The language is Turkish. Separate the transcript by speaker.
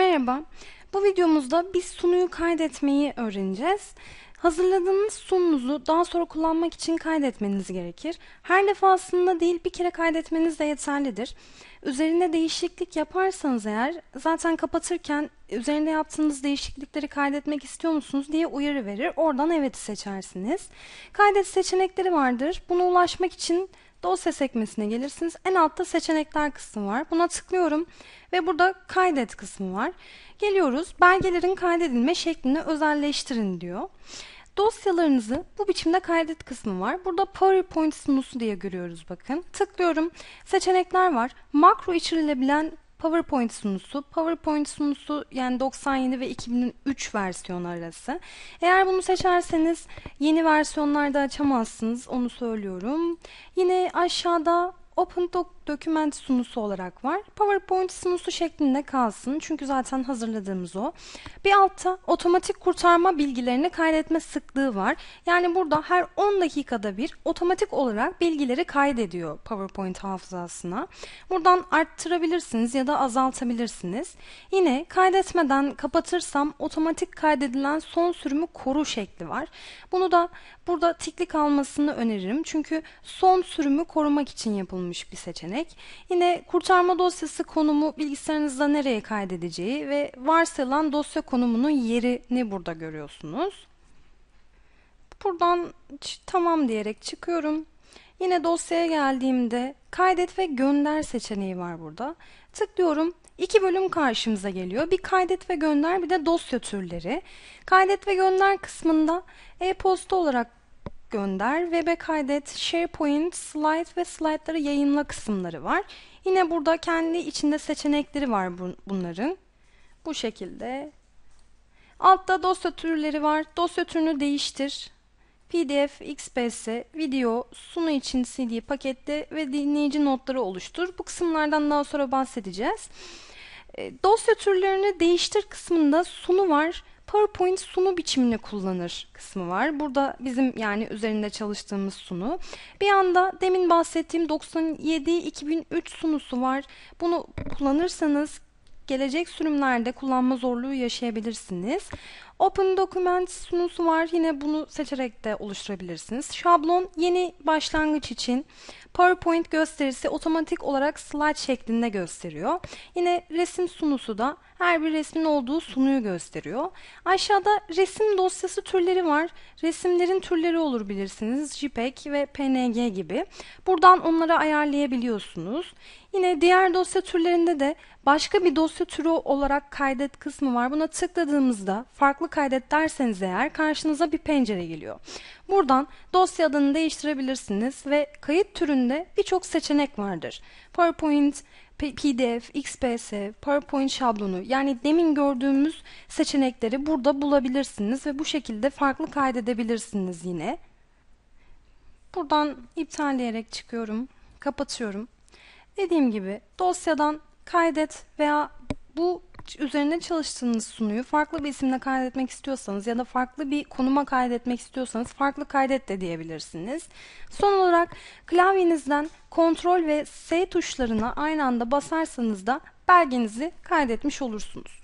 Speaker 1: Merhaba. Bu videomuzda biz sunuyu kaydetmeyi öğreneceğiz. Hazırladığınız sununuzu daha sonra kullanmak için kaydetmeniz gerekir. Her defasında değil, bir kere kaydetmeniz de yeterlidir. Üzerine değişiklik yaparsanız eğer, zaten kapatırken üzerinde yaptığınız değişiklikleri kaydetmek istiyor musunuz diye uyarı verir. Oradan evet'i seçersiniz. Kaydet seçenekleri vardır. Buna ulaşmak için dosya sekmesine gelirsiniz. En altta seçenekler kısmı var. Buna tıklıyorum ve burada kaydet kısmı var. Geliyoruz. Belgelerin kaydedilme şeklini özelleştirin diyor. Dosyalarınızı bu biçimde kaydet kısmı var. Burada PowerPoint sunusu diye görüyoruz bakın. Tıklıyorum. Seçenekler var. Makro içerilebilen PowerPoint sunusu. PowerPoint sunusu yani 97 ve 2003 versiyon arası. Eğer bunu seçerseniz yeni versiyonlarda açamazsınız. Onu söylüyorum. Yine aşağıda Open Document sunusu olarak var. PowerPoint sunusu şeklinde kalsın. Çünkü zaten hazırladığımız o. Bir altta otomatik kurtarma bilgilerini kaydetme sıklığı var. Yani burada her 10 dakikada bir otomatik olarak bilgileri kaydediyor PowerPoint hafızasına. Buradan arttırabilirsiniz ya da azaltabilirsiniz. Yine kaydetmeden kapatırsam otomatik kaydedilen son sürümü koru şekli var. Bunu da burada tikli kalmasını öneririm. Çünkü son sürümü korumak için yapılmış bir seçenek. Yine kurtarma dosyası konumu bilgisayarınızda nereye kaydedeceği ve varsayılan dosya konumunun yerini burada görüyorsunuz. Buradan tamam diyerek çıkıyorum. Yine dosyaya geldiğimde kaydet ve gönder seçeneği var burada. Tıklıyorum. İki bölüm karşımıza geliyor. Bir kaydet ve gönder, bir de dosya türleri. Kaydet ve gönder kısmında e-posta olarak gönder, web'e kaydet, SharePoint, slide ve slaytları yayınla kısımları var. Yine burada kendi içinde seçenekleri var bunların. Bu şekilde. Altta dosya türleri var. Dosya türünü değiştir. PDF, XPS, video, sunu için CD pakette ve dinleyici notları oluştur. Bu kısımlardan daha sonra bahsedeceğiz. Dosya türlerini değiştir kısmında sunu var. PowerPoint sunu biçimini kullanır kısmı var. Burada bizim yani üzerinde çalıştığımız sunu. Bir yanda demin bahsettiğim 97-2003 sunusu var. Bunu kullanırsanız gelecek sürümlerde kullanma zorluğu yaşayabilirsiniz. Open Document sunusu var. Yine bunu seçerek de oluşturabilirsiniz. Şablon yeni başlangıç için PowerPoint gösterisi otomatik olarak slide şeklinde gösteriyor. Yine resim sunusu da her bir resmin olduğu sunuyu gösteriyor. Aşağıda resim dosyası türleri var. Resimlerin türleri olur bilirsiniz. JPEG ve PNG gibi. Buradan onları ayarlayabiliyorsunuz. Yine diğer dosya türlerinde de başka bir dosya türü olarak kaydet kısmı var. Buna tıkladığımızda farklı kaydet derseniz eğer karşınıza bir pencere geliyor. Buradan dosya adını değiştirebilirsiniz ve kayıt türünde birçok seçenek vardır. PowerPoint, PDF, XPS, PowerPoint şablonu yani demin gördüğümüz seçenekleri burada bulabilirsiniz ve bu şekilde farklı kaydedebilirsiniz yine. Buradan iptalleyerek çıkıyorum, kapatıyorum. Dediğim gibi dosyadan kaydet veya bu üzerine çalıştığınız sunuyu farklı bir isimle kaydetmek istiyorsanız ya da farklı bir konuma kaydetmek istiyorsanız farklı kaydet de diyebilirsiniz. Son olarak klavyenizden Ctrl ve S tuşlarına aynı anda basarsanız da belgenizi kaydetmiş olursunuz.